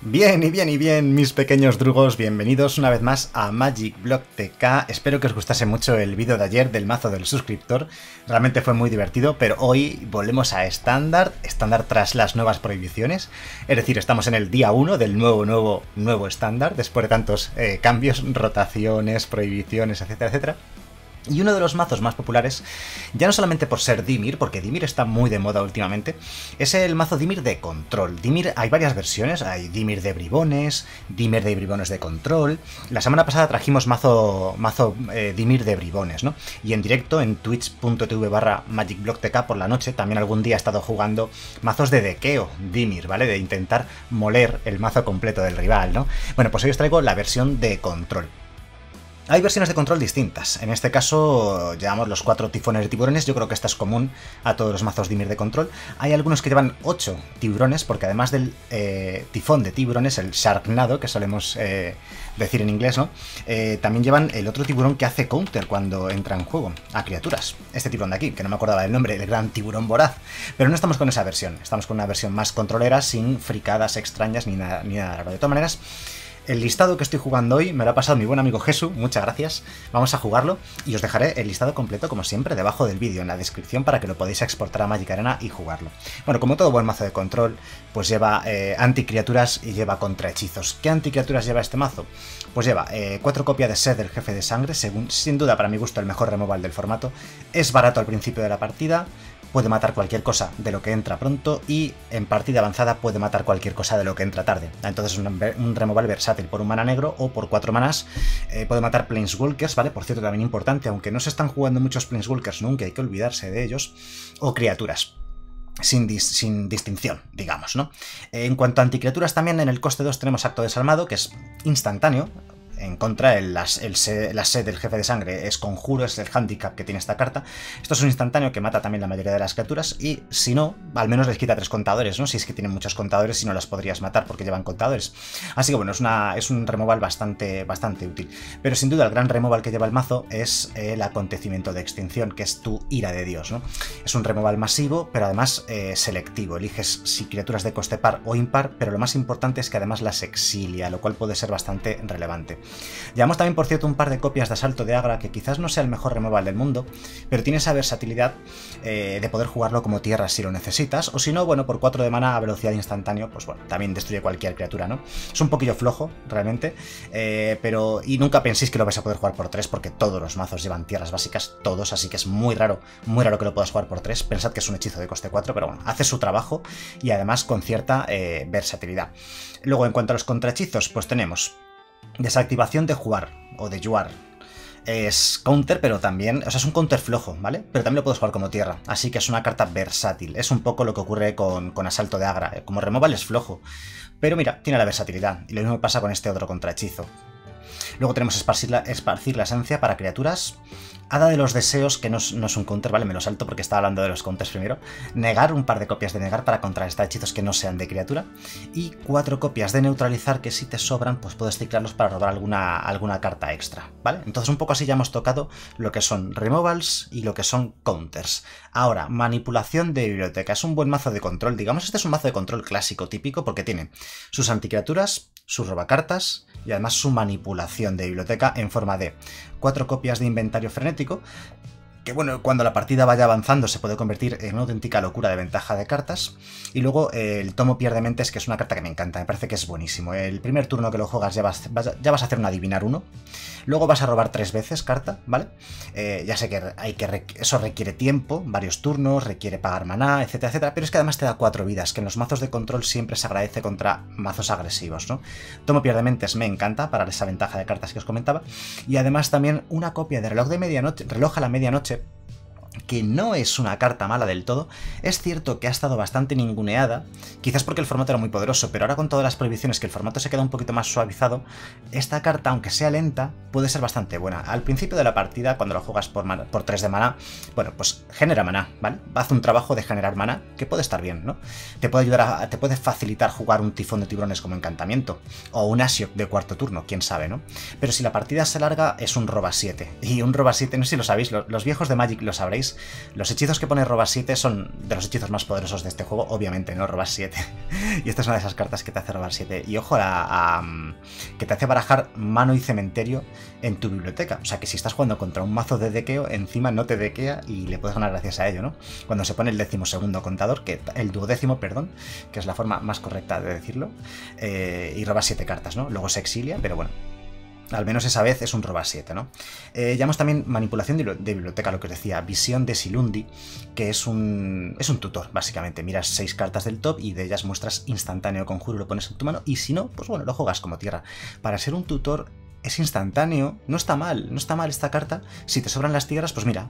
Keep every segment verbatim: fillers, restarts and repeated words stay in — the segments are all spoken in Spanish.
Bien y bien y bien, mis pequeños drugos, bienvenidos una vez más a Magic Block T K. Espero que os gustase mucho el vídeo de ayer del mazo del suscriptor, realmente fue muy divertido, pero hoy volvemos a estándar, estándar tras las nuevas prohibiciones, es decir, estamos en el día uno del nuevo, nuevo, nuevo estándar, después de tantos eh, cambios, rotaciones, prohibiciones, etcétera, etcétera. Y uno de los mazos más populares, ya no solamente por ser Dimir, porque Dimir está muy de moda últimamente, es el mazo Dimir de control. Dimir, hay varias versiones, hay Dimir de bribones, Dimir de bribones de control. La semana pasada trajimos mazo, mazo eh, Dimir de bribones, ¿no? Y en directo en twitch punto tv barra magicblocktk por la noche, también algún día he estado jugando mazos de dequeo Dimir, ¿vale? De intentar moler el mazo completo del rival, ¿no? Bueno, pues hoy os traigo la versión de control. Hay versiones de control distintas, en este caso llevamos los cuatro tifones de tiburones, yo creo que esta es común a todos los mazos Dimir de control. Hay algunos que llevan ocho tiburones, porque además del eh, tifón de tiburones, el Sharknado, que solemos eh, decir en inglés, ¿no? Eh, también llevan el otro tiburón que hace counter cuando entra en juego, a criaturas. Este tiburón de aquí, que no me acordaba del nombre, el gran tiburón voraz. Pero no estamos con esa versión, estamos con una versión más controlera, sin fricadas extrañas ni nada, ni nada raro. De todas maneras, el listado que estoy jugando hoy me lo ha pasado mi buen amigo Jesús, muchas gracias, vamos a jugarlo y os dejaré el listado completo como siempre debajo del vídeo en la descripción para que lo podáis exportar a Magic Arena y jugarlo. Bueno, como todo buen mazo de control, pues lleva eh, anticriaturas y lleva contrahechizos. ¿Qué anticriaturas lleva este mazo? Pues lleva eh, cuatro copias de Sed del Jefe de Sangre, según, sin duda para mi gusto el mejor removal del formato, es barato al principio de la partida, puede matar cualquier cosa de lo que entra pronto y en partida avanzada puede matar cualquier cosa de lo que entra tarde. Entonces es un, un removal versátil por un mana negro o por cuatro manas. Eh, puede matar Planeswalkers, ¿vale? Por cierto, también importante, aunque no se están jugando muchos Planeswalkers nunca, hay que olvidarse de ellos, o criaturas. Sin, dis sin distinción, digamos, ¿no? En cuanto a anticriaturas, también en el coste dos tenemos Acto Desalmado, que es instantáneo. En contra, el, las, el se, la sed del Jefe de Sangre es conjuro, es el handicap que tiene esta carta. Esto es un instantáneo que mata también la mayoría de las criaturas y si no, al menos les quita tres contadores, ¿no? Si es que tienen muchos contadores y no las podrías matar porque llevan contadores. Así que bueno, es, una, es un removal bastante, bastante útil. Pero sin duda el gran removal que lleva el mazo es el acontecimiento de extinción, que es tu ira de Dios, ¿no? Es un removal masivo, pero además eh, selectivo. Eliges si criaturas de coste par o impar, pero lo más importante es que además las exilia, lo cual puede ser bastante relevante. Llevamos también, por cierto, un par de copias de Asalto de Agra, que quizás no sea el mejor removal del mundo, pero tiene esa versatilidad eh, de poder jugarlo como tierra si lo necesitas, o si no, bueno, por cuatro de mana a velocidad instantánea, pues bueno, también destruye cualquier criatura, ¿no? Es un poquillo flojo, realmente, eh, pero... y nunca penséis que lo vais a poder jugar por tres, porque todos los mazos llevan tierras básicas, todos, así que es muy raro, muy raro que lo puedas jugar por tres. Pensad que es un hechizo de coste cuatro, pero bueno, hace su trabajo y además con cierta eh, versatilidad. Luego, en cuanto a los contrahechizos, pues tenemos desactivación de jugar o de jugar. Es counter, pero también, o sea, es un counter flojo, ¿vale? Pero también lo puedes jugar como tierra, así que es una carta versátil. Es un poco lo que ocurre con, con Asalto de Agra. Como removal es flojo, pero mira, tiene la versatilidad. Y lo mismo pasa con este otro contrahechizo. Luego tenemos esparcir la, esparcir la esencia para criaturas. Hada de los deseos, que no es, no es un counter, ¿vale? Me lo salto porque estaba hablando de los counters primero. Negar, un par de copias de negar para contrarrestar hechizos que no sean de criatura. Y cuatro copias de neutralizar que si te sobran, pues puedes ciclarlos para robar alguna, alguna carta extra, ¿vale? Entonces un poco así ya hemos tocado lo que son removals y lo que son counters. Ahora, manipulación de biblioteca. Es un buen mazo de control, digamos. Este es un mazo de control clásico, típico, porque tiene sus anticriaturas, sus robacartas y además su manipulación de biblioteca en forma de cuatro copias de inventario frenético, que bueno, cuando la partida vaya avanzando se puede convertir en una auténtica locura de ventaja de cartas. Y luego eh, el tomo Pierde Mentes, que es una carta que me encanta, me parece que es buenísimo. El primer turno que lo juegas ya vas, vas, ya vas a hacer un adivinar uno. Luego vas a robar tres veces carta, ¿vale? Eh, ya sé que, hay que eso requiere tiempo, varios turnos, requiere pagar maná, etcétera, etcétera, pero es que además te da cuatro vidas, que en los mazos de control siempre se agradece contra mazos agresivos, ¿no? Tomo Pierde Mentes me encanta para esa ventaja de cartas que os comentaba. Y además también una copia de reloj de medianoche, reloj a la medianoche, que no es una carta mala del todo. Es cierto que ha estado bastante ninguneada, quizás porque el formato era muy poderoso, pero ahora con todas las prohibiciones que el formato se queda un poquito más suavizado, esta carta, aunque sea lenta, puede ser bastante buena. Al principio de la partida, cuando lo juegas por, mana, por tres de maná, bueno, pues genera maná, ¿vale? Hace un trabajo de generar maná, que puede estar bien, ¿no? Te puede ayudar a, te puede facilitar jugar un tifón de tiburones como encantamiento, o un Asiok de cuarto turno, quién sabe, ¿no? Pero si la partida se larga, es un roba siete, y un roba siete, no sé si lo sabéis, los viejos de Magic lo sabréis, veis, los hechizos que pone Robas siete son de los hechizos más poderosos de este juego, obviamente, ¿no? Robas siete. Y esta es una de esas cartas que te hace Robas siete. Y ojo, a, a, que te hace barajar mano y cementerio en tu biblioteca. O sea, que si estás jugando contra un mazo de dequeo, encima no te dequea y le puedes ganar gracias a ello, ¿no? Cuando se pone el decimosegundo contador, que el duodécimo, perdón, que es la forma más correcta de decirlo, eh, y robas siete cartas, ¿no? Luego se exilia, pero bueno. Al menos esa vez es un Robas siete, ¿no? Eh, llamamos también manipulación de, de biblioteca, lo que os decía, visión de Silundi, que es un, es un tutor, básicamente. Miras seis cartas del top y de ellas muestras instantáneo conjuro, lo pones en tu mano, y si no, pues bueno, lo juegas como tierra. Para ser un tutor es instantáneo, no está mal, no está mal esta carta. Si te sobran las tierras, pues mira,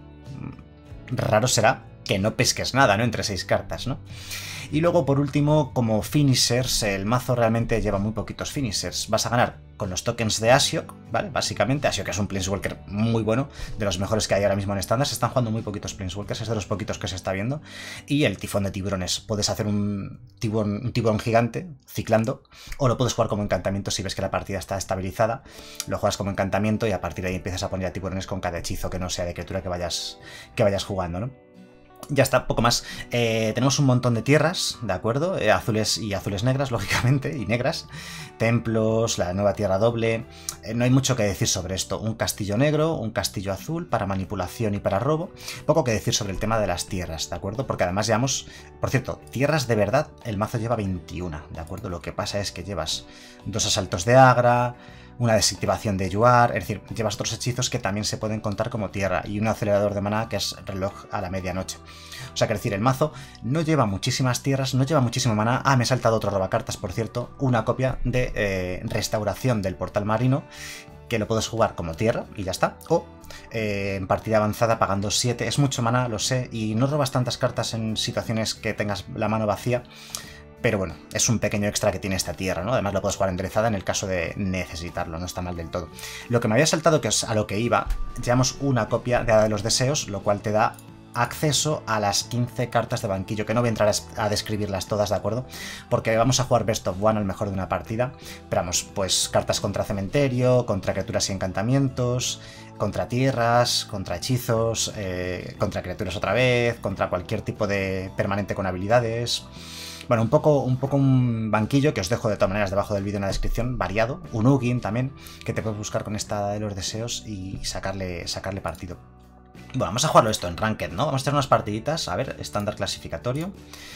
raro será que no pesques nada, ¿no? Entre seis cartas, ¿no? Y luego, por último, como finishers, el mazo realmente lleva muy poquitos finishers. Vas a ganar con los tokens de Ashiok, ¿vale? Básicamente, Ashiok es un Planeswalker muy bueno, de los mejores que hay ahora mismo en estándar. Se están jugando muy poquitos Planeswalkers, es de los poquitos que se está viendo. Y el tifón de tiburones. Puedes hacer un tiburón, un tiburón gigante, ciclando, o lo puedes jugar como encantamiento si ves que la partida está estabilizada. Lo juegas como encantamiento y a partir de ahí empiezas a poner a tiburones con cada hechizo que no sea de criatura que vayas, que vayas jugando, ¿no? Ya está, poco más. Eh, tenemos un montón de tierras, ¿de acuerdo? Eh, azules y azules negras, lógicamente, y negras. Templos, la nueva tierra doble. Eh, no hay mucho que decir sobre esto. Un castillo negro, un castillo azul para manipulación y para robo. Poco que decir sobre el tema de las tierras, ¿de acuerdo? Porque además llevamos, por cierto, tierras de verdad, el mazo lleva veintiuna, ¿de acuerdo? Lo que pasa es que llevas dos asaltos de Agra, una desactivación de Yuar, es decir, llevas otros hechizos que también se pueden contar como tierra, y un acelerador de maná que es reloj a la medianoche. O sea, que decir, el mazo no lleva muchísimas tierras, no lleva muchísimo maná. Ah, me he saltado otro robacartas, por cierto, una copia de eh, restauración del portal marino, que lo puedes jugar como tierra y ya está, o eh, en partida avanzada pagando siete, es mucho maná, lo sé, y no robas tantas cartas en situaciones que tengas la mano vacía. Pero bueno, es un pequeño extra que tiene esta tierra, ¿no? Además lo puedes jugar enderezada en el caso de necesitarlo, no está mal del todo. Lo que me había saltado, que es a lo que iba, llevamos una copia de Hada de los Deseos, lo cual te da acceso a las quince cartas de banquillo, que no voy a entrar a describirlas todas, ¿de acuerdo? Porque vamos a jugar Best of One al mejor de una partida. Pero vamos, pues cartas contra cementerio, contra criaturas y encantamientos, contra tierras, contra hechizos, eh, contra criaturas otra vez, contra cualquier tipo de permanente con habilidades. Bueno, un poco, un poco un banquillo que os dejo de todas maneras debajo del vídeo en la descripción, variado. Un Ugin también, que te puedes buscar con esta de los deseos y sacarle, sacarle partido. Bueno, vamos a jugarlo esto en Ranked, ¿no? Vamos a hacer unas partiditas, a ver, estándar clasificatorio.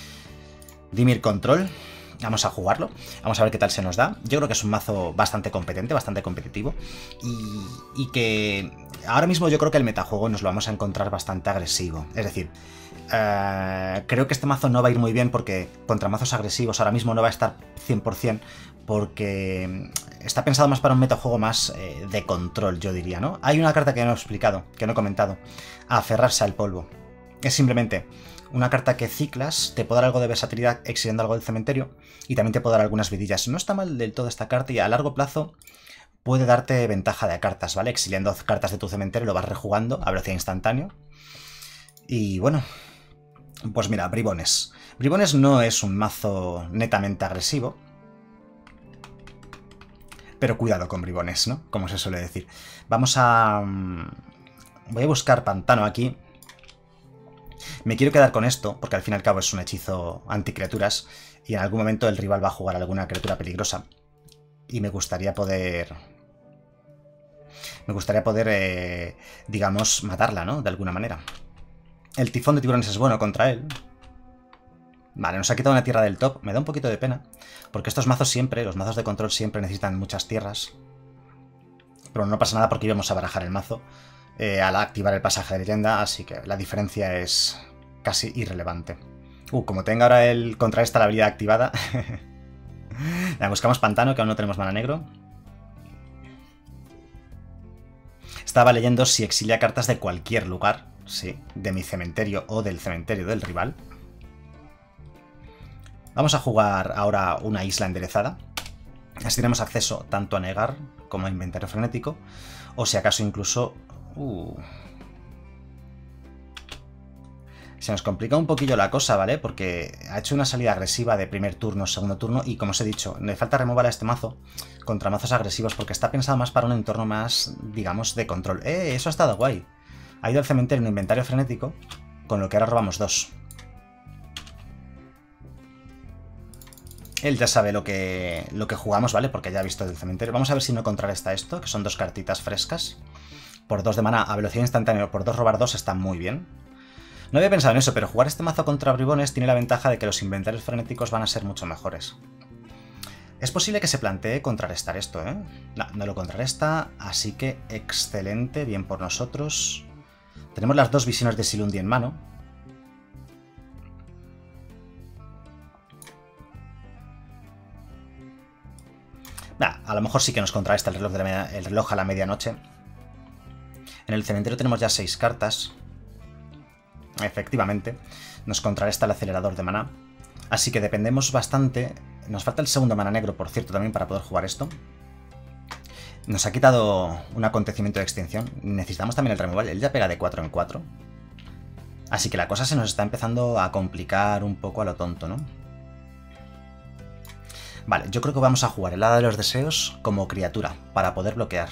Dimir Control. Vamos a jugarlo, vamos a ver qué tal se nos da. Yo creo que es un mazo bastante competente, bastante competitivo. Y, y que ahora mismo yo creo que el metajuego nos lo vamos a encontrar bastante agresivo. Es decir, Uh, creo que este mazo no va a ir muy bien porque contra mazos agresivos ahora mismo no va a estar cien por cien, porque está pensado más para un metajuego más eh, de control, yo diría, ¿no? Hay una carta que no he explicado, que no he comentado: aferrarse al polvo. Es simplemente una carta que ciclas, te puede dar algo de versatilidad exiliando algo del cementerio y también te puede dar algunas vidillas. No está mal del todo esta carta y a largo plazo puede darte ventaja de cartas, ¿vale? Exiliando cartas de tu cementerio lo vas rejugando a velocidad instantánea. Y bueno, pues mira, Bribones. Bribones no es un mazo netamente agresivo, pero cuidado con Bribones, ¿no? Como se suele decir. Vamos a... Voy a buscar Pantano aquí. Me quiero quedar con esto, porque al fin y al cabo es un hechizo anticriaturas, y en algún momento el rival va a jugar alguna criatura peligrosa. Y me gustaría poder... Me gustaría poder, eh, digamos, matarla, ¿no? De alguna manera. El tifón de tiburones es bueno contra él. Vale, nos ha quitado una tierra del top. Me da un poquito de pena, porque estos mazos siempre, los mazos de control siempre necesitan muchas tierras. Pero no pasa nada porque íbamos a barajar el mazo eh, al activar el pasaje de leyenda, así que la diferencia es casi irrelevante. Uh, como tenga ahora el contra esta la habilidad activada. La buscamos Pantano, que aún no tenemos mana negro. Estaba leyendo si exilia cartas de cualquier lugar. Sí, de mi cementerio o del cementerio del rival. Vamos a jugar ahora una isla enderezada. Así tenemos acceso tanto a negar como a inventario frenético. O si acaso incluso... Uh, se nos complica un poquillo la cosa, ¿vale? Porque ha hecho una salida agresiva de primer turno, segundo turno. Y como os he dicho, me falta remover a este mazo contra mazos agresivos, porque está pensado más para un entorno más, digamos, de control. ¡Eh! Eso ha estado guay. Ha ido al cementerio en inventario frenético con lo que ahora robamos dos. Él ya sabe lo que, lo que jugamos, ¿vale? Porque ya ha visto el cementerio. Vamos a ver si no contrarresta esto, que son dos cartitas frescas. Por dos de mana a velocidad instantánea, por dos robar dos está muy bien. No había pensado en eso, pero jugar este mazo contra bribones tiene la ventaja de que los inventarios frenéticos van a ser mucho mejores. Es posible que se plantee contrarrestar esto, ¿eh? No, no lo contrarresta, así que excelente, bien por nosotros. Tenemos las dos visiones de Silundi en mano. Nah, a lo mejor sí que nos contrarresta el reloj, de la media, el reloj a la medianoche. En el cementerio tenemos ya seis cartas. Efectivamente, nos contrarresta el acelerador de maná. Así que dependemos bastante. Nos falta el segundo mana negro, por cierto, también para poder jugar esto. Nos ha quitado un acontecimiento de extinción. Necesitamos también el removal. Él ya pega de cuatro en cuatro. Así que la cosa se nos está empezando a complicar un poco a lo tonto, ¿no? Vale, yo creo que vamos a jugar el Hada de los Deseos como criatura, para poder bloquear.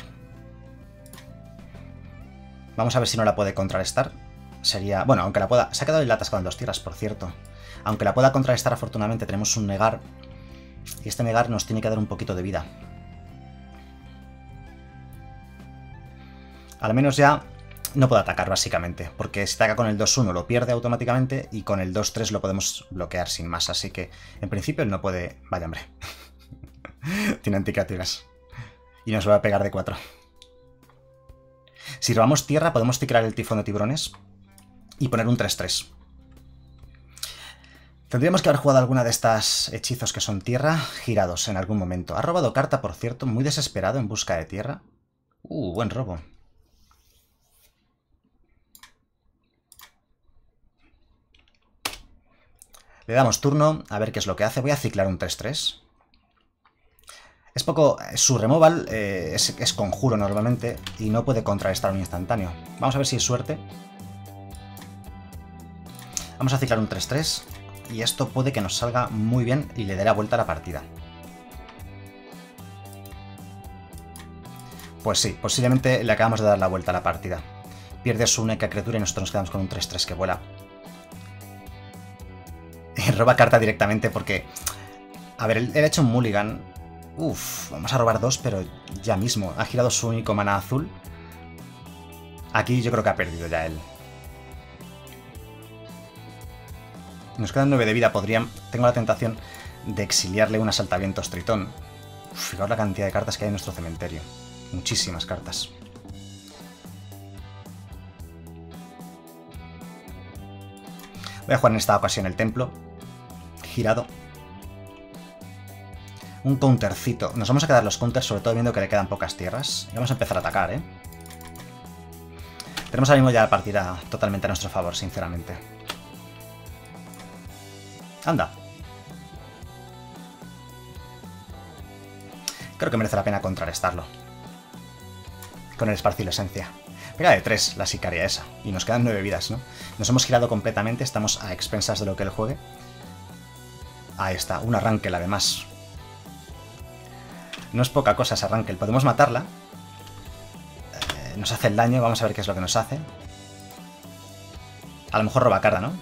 Vamos a ver si no la puede contrarrestar. Sería... Bueno, aunque la pueda... Se ha quedado el atascado en dos tierras, por cierto. Aunque la pueda contrarrestar, afortunadamente tenemos un negar. Y este negar nos tiene que dar un poquito de vida. Al menos ya no puede atacar, básicamente. Porque si ataca con el dos uno lo pierde automáticamente. Y con el dos tres lo podemos bloquear sin más. Así que, en principio, él no puede... Vaya, hombre. Tiene anticriaturas. Y nos va a pegar de cuatro. Si robamos tierra, podemos ciclar el tifón de tiburones y poner un tres tres. Tendríamos que haber jugado alguna de estas hechizos que son tierra girados en algún momento. Ha robado carta, por cierto, muy desesperado en busca de tierra. Uh, buen robo. Le damos turno, a ver qué es lo que hace. Voy a ciclar un tres tres. Es poco... Su removal eh, es, es conjuro normalmente y no puede contrarrestar un instantáneo. Vamos a ver si es suerte. Vamos a ciclar un tres tres y esto puede que nos salga muy bien y le dé la vuelta a la partida. Pues sí, posiblemente le acabamos de dar la vuelta a la partida. Pierde su única criatura y nosotros nos quedamos con un tres tres que vuela. Y roba carta directamente porque... A ver, él, él ha hecho un mulligan... Uf, vamos a robar dos, pero ya mismo. Ha girado su único mana azul. Aquí yo creo que ha perdido ya él. Nos quedan nueve de vida. Podrían... Tengo la tentación de exiliarle un asaltavientos tritón. Uf, fijaos la cantidad de cartas que hay en nuestro cementerio. Muchísimas cartas. Voy a jugar en esta ocasión el templo. Girado. Un countercito. Nos vamos a quedar los counters, sobre todo viendo que le quedan pocas tierras. Y vamos a empezar a atacar, ¿eh? Tenemos ahora mismo ya la partida totalmente a nuestro favor, sinceramente. Anda. Creo que merece la pena contrarrestarlo. Con el esparcir esencia. Pega de tres la sicaria esa. Y nos quedan nueve vidas, ¿no? Nos hemos girado completamente, estamos a expensas de lo que él juegue. Ahí está, un arranque además. No es poca cosa ese arranque. Podemos matarla. Eh, nos hace el daño. Vamos a ver qué es lo que nos hace. A lo mejor roba carta, ¿no?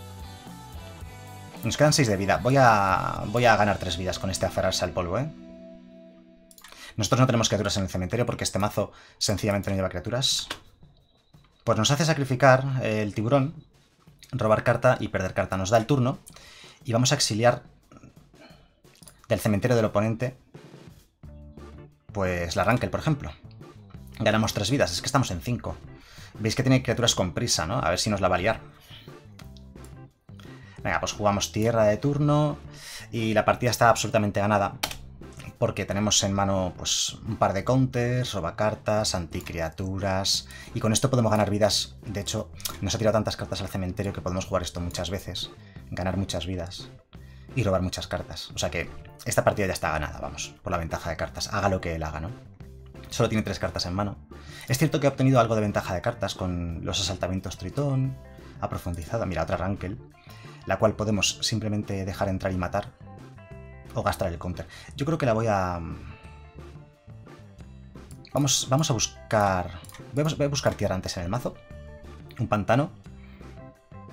Nos quedan seis de vida. Voy a, voy a ganar tres vidas con este aferrarse al polvo, ¿eh? Nosotros no tenemos criaturas en el cementerio porque este mazo sencillamente no lleva criaturas. Pues nos hace sacrificar el tiburón, robar carta y perder carta. Nos da el turno y vamos a exiliar del cementerio del oponente pues la Rankel, por ejemplo. Ganamos tres vidas, es que estamos en cinco. Veis que tiene criaturas con prisa, ¿no? A ver si nos la va a liar. Venga, pues jugamos tierra de turno y la partida está absolutamente ganada. Porque tenemos en mano pues un par de counters, robacartas, anticriaturas... Y con esto podemos ganar vidas. De hecho, nos ha tirado tantas cartas al cementerio que podemos jugar esto muchas veces. Ganar muchas vidas. Y robar muchas cartas. O sea que esta partida ya está ganada, vamos. Por la ventaja de cartas. Haga lo que él haga, ¿no? Solo tiene tres cartas en mano. Es cierto que ha obtenido algo de ventaja de cartas con los asaltamientos tritón. Ha profundizado. Mira, otra Rankel. La cual podemos simplemente dejar entrar y matar. O gastar el counter. Yo creo que la voy a... Vamos, vamos a buscar... Voy a buscar tierra antes en el mazo. Un pantano.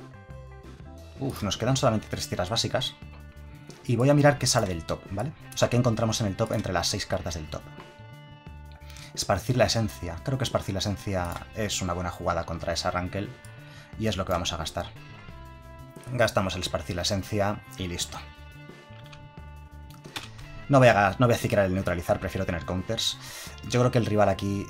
Uf, nos quedan solamente tres tierras básicas. Y voy a mirar qué sale del top, ¿vale? O sea, qué encontramos en el top entre las seis cartas del top. Esparcir la esencia. Creo que esparcir la esencia es una buena jugada contra esa Rankel. Y es lo que vamos a gastar. Gastamos el esparcir la esencia y listo. No voy a, no voy a ciclar el neutralizar, prefiero tener counters. Yo creo que el rival aquí...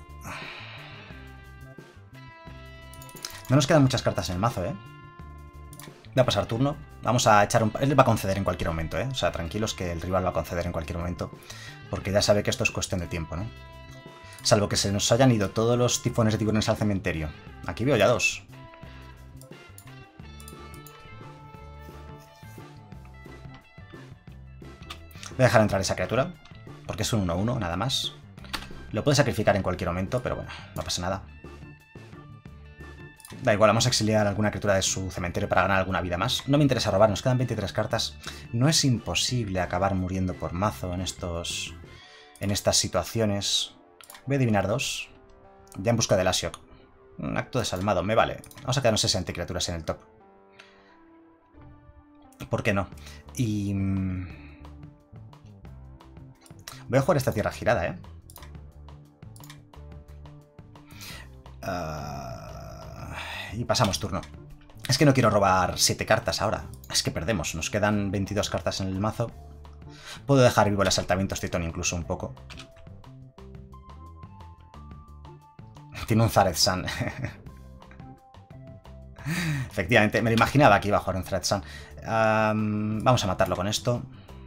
No nos quedan muchas cartas en el mazo, ¿eh? Voy a pasar turno. Vamos a echar un... Él va a conceder en cualquier momento, ¿eh? O sea, tranquilos que el rival va a conceder en cualquier momento. Porque ya sabe que esto es cuestión de tiempo, ¿no? Salvo que se nos hayan ido todos los tifones de tiburones al cementerio. Aquí veo ya dos. Voy a dejar entrar esa criatura. Porque es un uno uno, nada más. Lo puede sacrificar en cualquier momento, pero bueno, no pasa nada. Da igual, vamos a exiliar alguna criatura de su cementerio para ganar alguna vida más. No me interesa robar, nos quedan veintitrés cartas. No es imposible acabar muriendo por mazo en estos... en estas situaciones. Voy a adivinar dos. Ya en busca del Asiok. Un acto desalmado, me vale. Vamos a quedarnos sesenta criaturas en el top. ¿Por qué no? Y... voy a jugar esta tierra girada, ¿eh? Uh... Y pasamos turno. Es que no quiero robar siete cartas ahora. Es que perdemos. Nos quedan veintidós cartas en el mazo. Puedo dejar vivo el asaltamiento Tritón incluso un poco. Tiene un Zareth San. Efectivamente, me lo imaginaba que iba a jugar un Zareth San. Um, vamos a matarlo con esto.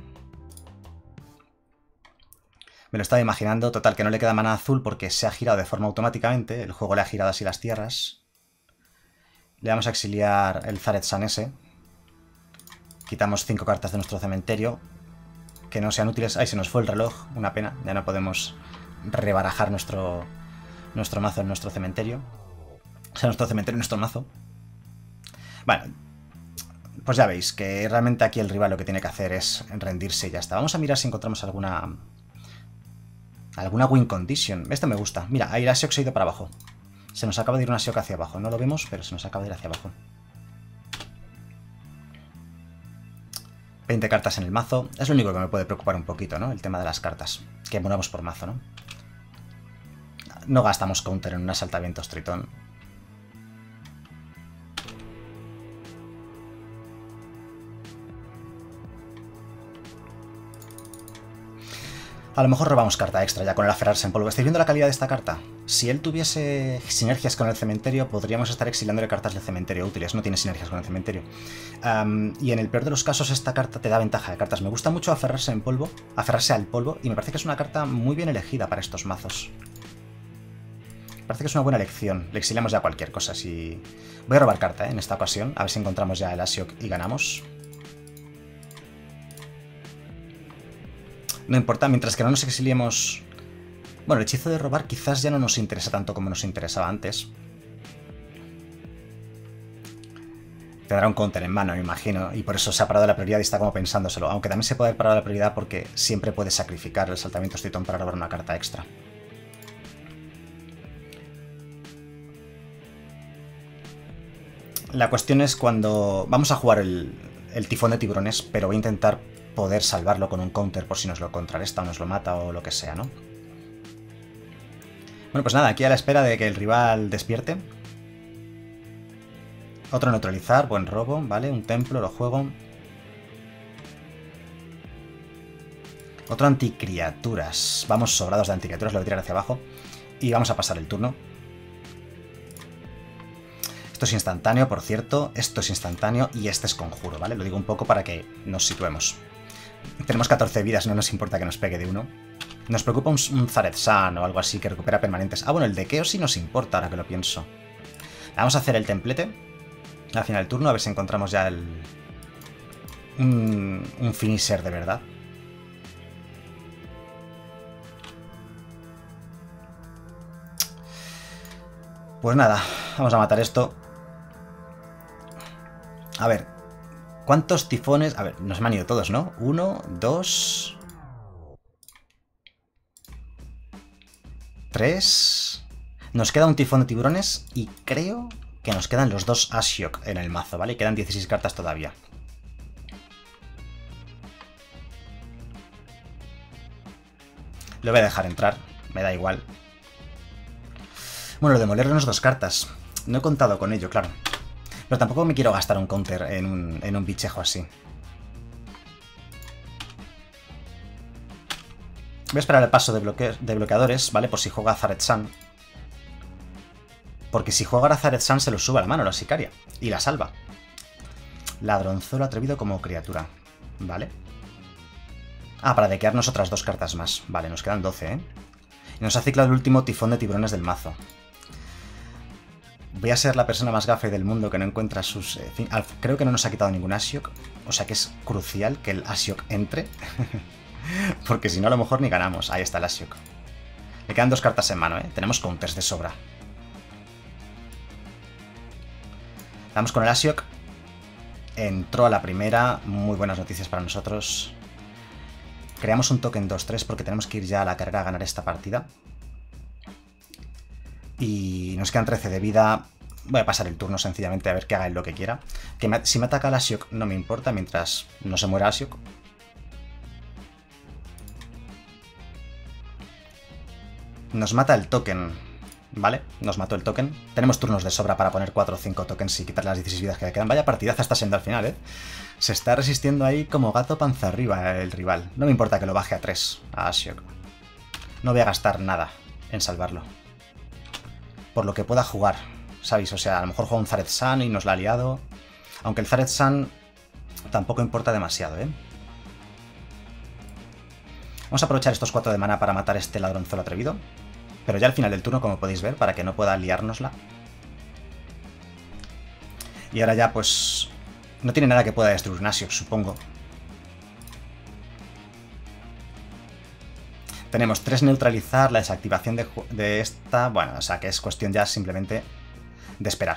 Me lo estaba imaginando. Total, que no le queda mana azul porque se ha girado de forma automáticamente. El juego le ha girado así las tierras. Le vamos a exiliar el Zareth San ese. Quitamos cinco cartas de nuestro cementerio. Que no sean útiles. Ahí se nos fue el reloj. Una pena. Ya no podemos rebarajar nuestro, nuestro mazo en nuestro cementerio. O sea, nuestro cementerio en nuestro mazo. Bueno. Pues ya veis que realmente aquí el rival lo que tiene que hacer es rendirse y ya está. Vamos a mirar si encontramos alguna... alguna win condition. Esto me gusta. Mira, ahí el Asiok se ha ido para abajo. Se nos acaba de ir un Asiok hacia abajo. No lo vemos, pero se nos acaba de ir hacia abajo. veinte cartas en el mazo. Es lo único que me puede preocupar un poquito, ¿no? El tema de las cartas. Que moramos por mazo, ¿no? No gastamos counter en un asaltamientos Tritón. A lo mejor robamos carta extra ya con el aferrarse en polvo. ¿Estáis viendo la calidad de esta carta? Si él tuviese sinergias con el cementerio, podríamos estar exiliándole cartas del cementerio útiles. No tiene sinergias con el cementerio. Um, y en el peor de los casos, esta carta te da ventaja de cartas. Me gusta mucho aferrarse en polvo, aferrarse al polvo, y me parece que es una carta muy bien elegida para estos mazos. Me parece que es una buena elección. Le exiliamos ya cualquier cosa. Si... Voy a robar carta, ¿eh? En esta ocasión. A ver si encontramos ya el Asiok y ganamos. No importa, mientras que no nos exiliemos... Bueno, el hechizo de robar quizás ya no nos interesa tanto como nos interesaba antes. Tendrá un counter en mano, me imagino, y por eso se ha parado la prioridad y está como pensándoselo. Aunque también se puede haber parado la prioridad porque siempre puede sacrificar el saltamiento Tritón para robar una carta extra. La cuestión es cuando... Vamos a jugar el, el tifón de tiburones, pero voy a intentar poder salvarlo con un counter por si nos lo contrarresta o nos lo mata o lo que sea, ¿no? Bueno, pues nada, aquí a la espera de que el rival despierte. Otro neutralizar, buen robo, ¿vale? Un templo, lo juego. Otro anticriaturas. Vamos sobrados de anticriaturas, lo voy a tirar hacia abajo. Y vamos a pasar el turno. Esto es instantáneo, por cierto. Esto es instantáneo y este es conjuro, ¿vale? Lo digo un poco para que nos situemos. Tenemos catorce vidas, no nos importa que nos pegue de uno. Nos preocupa un, un Zareth San o algo así que recupera permanentes. Ah, bueno, el dequeo sí nos importa, ahora que lo pienso. Vamos a hacer el templete al final del turno, a ver si encontramos ya el... Un, un finisher de verdad. Pues nada, vamos a matar esto. A ver, ¿cuántos tifones? A ver, nos han ido todos, ¿no? Uno, dos... Tres... Nos queda un tifón de tiburones y creo que nos quedan los dos Ashiok en el mazo, ¿vale? Quedan dieciséis cartas todavía. Lo voy a dejar entrar, me da igual. Bueno, lo de molernos dos cartas. No he contado con ello, claro. Pero tampoco me quiero gastar un counter en un, en un bichejo así. Voy a esperar el paso de, bloque de bloqueadores, ¿vale? Por si juega Zareth-san. Porque si juega Zareth-san se lo sube a la mano la sicaria. Y la salva. Ladronzuelo atrevido como criatura. ¿Vale? Ah, para dequearnos otras dos cartas más. Vale, nos quedan doce, ¿eh? Y nos ha ciclado el último tifón de tiburones del mazo. Voy a ser la persona más gafe del mundo que no encuentra sus... Eh, fin, creo que no nos ha quitado ningún Ashiok. O sea que es crucial que el Ashiok entre. Porque si no, a lo mejor ni ganamos. Ahí está el Ashiok. Le quedan dos cartas en mano, ¿eh? Tenemos counters de sobra. Vamos con el Ashiok. Entró a la primera. Muy buenas noticias para nosotros. Creamos un token dos tres porque tenemos que ir ya a la carrera a ganar esta partida. Y nos quedan trece de vida. Voy a pasar el turno sencillamente a ver que haga él lo que quiera. Que me, si me ataca el Ashiok no me importa mientras no se muera Ashiok. Nos mata el token, ¿vale? Nos mató el token. Tenemos turnos de sobra para poner cuatro o cinco tokens y quitarle las dieciséis vidas que le quedan. Vaya partidaza está siendo al final, ¿eh? Se está resistiendo ahí como gato panza arriba el rival. No me importa que lo baje a tres, a Ashiok. No voy a gastar nada en salvarlo. Por lo que pueda jugar, ¿sabéis? O sea, a lo mejor juega un Zareth-san y nos la ha liado. Aunque el Zareth-san tampoco importa demasiado, ¿eh? Vamos a aprovechar estos cuatro de mana para matar este ladronzuelo atrevido. Pero ya al final del turno, como podéis ver, para que no pueda liárnosla. Y ahora ya, pues... no tiene nada que pueda destruir un Ashiok, supongo. Tenemos tres neutralizar, la desactivación de, de esta... Bueno, o sea que es cuestión ya simplemente de esperar.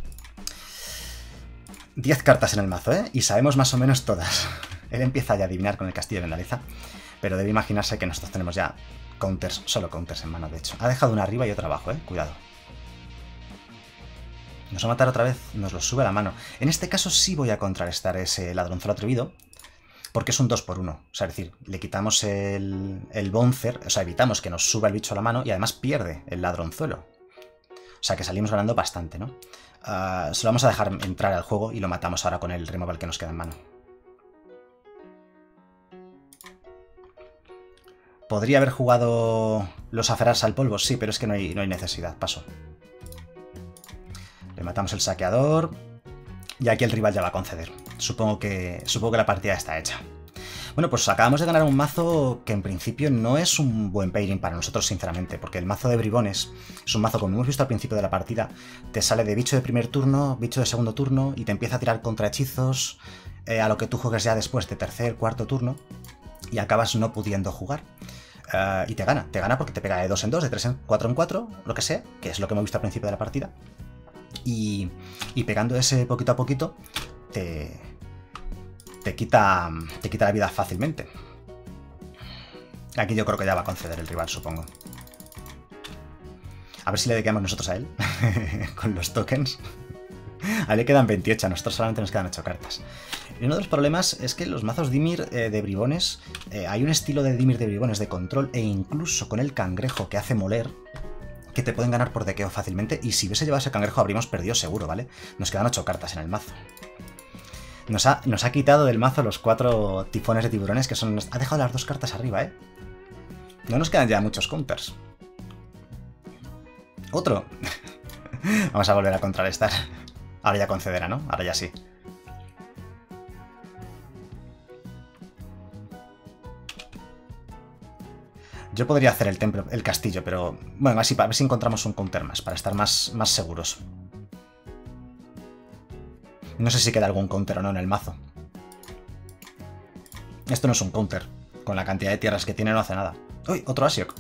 diez cartas en el mazo, ¿eh? Y sabemos más o menos todas. Él empieza ya a adivinar con el castillo de Vendaliza. Pero debe imaginarse que nosotros tenemos ya counters, solo counters en mano, de hecho. Ha dejado una arriba y otra abajo, ¿eh? Cuidado. Nos va a matar otra vez, nos lo sube a la mano. En este caso sí voy a contrarrestar ese ladronzuelo atrevido, porque es un dos por uno. O sea, es decir, le quitamos el, el bouncer, o sea, evitamos que nos suba el bicho a la mano y además pierde el ladronzuelo. O sea, que salimos ganando bastante, ¿no? Uh, se lo vamos a dejar entrar al juego y lo matamos ahora con el removal que nos queda en mano. ¿Podría haber jugado los aferrarse al polvo? Sí, pero es que no hay, no hay necesidad. Paso. Le matamos el saqueador. Y aquí el rival ya va a conceder. Supongo que, supongo que la partida está hecha. Bueno, pues acabamos de ganar un mazo que en principio no es un buen pairing para nosotros, sinceramente. Porque el mazo de bribones es un mazo, como hemos visto al principio de la partida, te sale de bicho de primer turno, bicho de segundo turno, y te empieza a tirar contrahechizos eh, a lo que tú juegues ya después de tercer, cuarto turno. Y acabas no pudiendo jugar. Uh, y te gana, te gana porque te pega de dos en dos, de tres en cuatro en cuatro, lo que sea, que es lo que hemos visto al principio de la partida. Y, y pegando ese poquito a poquito, te, te, quita, te quita la vida fácilmente. Aquí yo creo que ya va a conceder el rival, supongo. A ver si le dediquemos nosotros a él, con los tokens. A él le quedan veintiocho, a nosotros solamente nos quedan ocho cartas. Y uno de los problemas es que los mazos Dimir eh, de bribones, eh, hay un estilo de Dimir de bribones de control e incluso con el cangrejo que hace moler, que te pueden ganar por dequeo fácilmente, y si hubiese llevado ese cangrejo habríamos perdido seguro, ¿vale? Nos quedan ocho cartas en el mazo. Nos ha, nos ha quitado del mazo los cuatro tifones de tiburones que son... Ha dejado las dos cartas arriba, ¿eh? No nos quedan ya muchos counters. ¡Otro! Vamos a volver a contrarrestar. Ahora ya concederá, ¿no? Ahora ya sí. Yo podría hacer el templo, el castillo, pero... Bueno, así para ver si encontramos un counter más, para estar más, más seguros. No sé si queda algún counter o no en el mazo. Esto no es un counter. Con la cantidad de tierras que tiene no hace nada. ¡Uy! Otro Ashiok.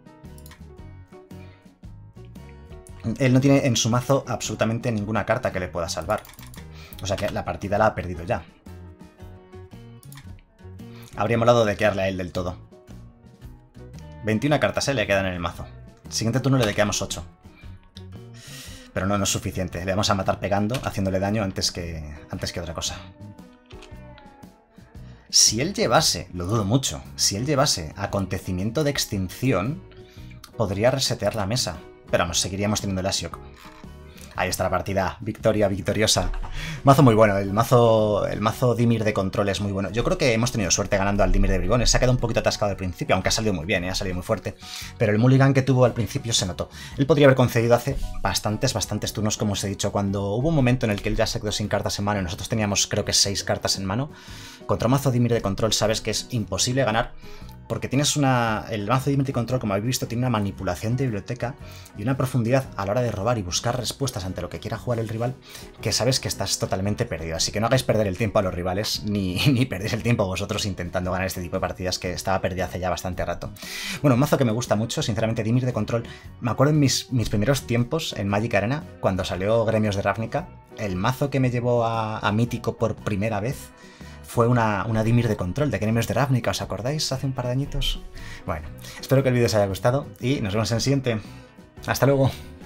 Él no tiene en su mazo absolutamente ninguna carta que le pueda salvar. O sea que la partida la ha perdido ya. Habría molado dequearle a él del todo. veintiuna cartas, ¿eh? Le quedan en el mazo. Siguiente turno le dequeamos ocho. Pero no, no es suficiente. Le vamos a matar pegando, haciéndole daño antes que, antes que otra cosa. Si él llevase, lo dudo mucho, si él llevase acontecimiento de extinción, podría resetear la mesa. Pero vamos, seguiríamos teniendo el Asiok. Ahí está la partida, victoria, victoriosa. Mazo muy bueno, el mazo el mazo Dimir de control es muy bueno. Yo creo que hemos tenido suerte ganando al Dimir de Brigones. Se ha quedado un poquito atascado al principio, aunque ha salido muy bien, ¿eh? Ha salido muy fuerte. Pero el mulligan que tuvo al principio se notó. Él podría haber concedido hace bastantes, bastantes turnos, como os he dicho, cuando hubo un momento en el que él ya se quedó sin cartas en mano y nosotros teníamos creo que seis cartas en mano. Contra un mazo Dimir de control sabes que es imposible ganar, porque tienes una... El mazo Dimir de control, como habéis visto, tiene una manipulación de biblioteca y una profundidad a la hora de robar y buscar respuestas ante lo que quiera jugar el rival, que sabes que estás totalmente perdido. Así que no hagáis perder el tiempo a los rivales, ni, ni perdéis el tiempo vosotros intentando ganar este tipo de partidas, que estaba perdida hace ya bastante rato. Bueno, un mazo que me gusta mucho, sinceramente, Dimir de control. Me acuerdo en mis, mis primeros tiempos en Magic Arena, cuando salió Gremios de Ravnica, el mazo que me llevó a, a Mítico por primera vez fue una, una Dimir de control de Gremios de Ravnica, ¿os acordáis? Hace un par de añitos. Bueno, espero que el vídeo os haya gustado y nos vemos en el siguiente. ¡Hasta luego!